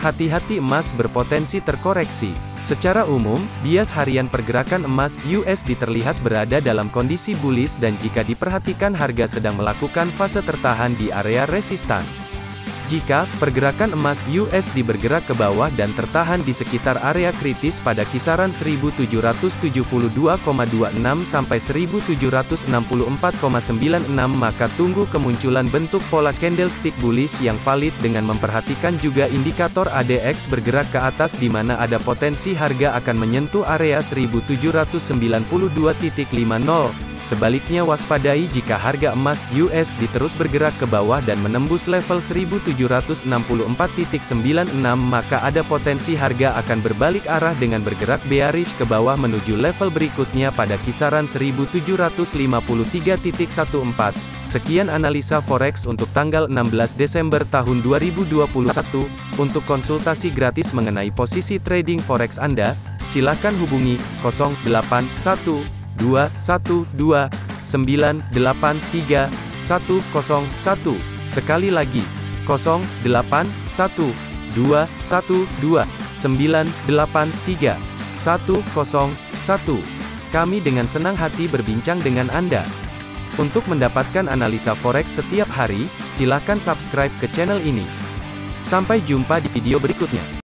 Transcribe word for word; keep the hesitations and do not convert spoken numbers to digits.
hati-hati emas berpotensi terkoreksi. Secara umum, bias harian pergerakan emas U S D terlihat berada dalam kondisi bullish dan jika diperhatikan harga sedang melakukan fase tertahan di area resistan. Jika pergerakan emas U S D bergerak ke bawah dan tertahan di sekitar area kritis pada kisaran seribu tujuh ratus tujuh puluh dua koma dua enam sampai seribu tujuh ratus enam puluh empat koma sembilan enam, maka tunggu kemunculan bentuk pola candlestick bullish yang valid dengan memperhatikan juga indikator A D X bergerak ke atas di mana ada potensi harga akan menyentuh area seribu tujuh ratus sembilan puluh dua titik lima nol. Sebaliknya waspadai jika harga emas U S D terus bergerak ke bawah dan menembus level seribu tujuh ratus enam puluh empat titik sembilan enam, maka ada potensi harga akan berbalik arah dengan bergerak bearish ke bawah menuju level berikutnya pada kisaran seribu tujuh ratus lima puluh tiga titik empat belas. Sekian analisa forex untuk tanggal enam belas Desember tahun dua ribu dua puluh satu. Untuk konsultasi gratis mengenai posisi trading forex Anda, silakan hubungi nol delapan satu dua satu dua sembilan delapan tiga satu nol satu. Sekali lagi, nol delapan satu dua satu dua sembilan delapan tiga satu nol satu. Kami dengan senang hati berbincang dengan Anda. Untuk mendapatkan analisa forex setiap hari, silakan subscribe ke channel ini. Sampai jumpa di video berikutnya.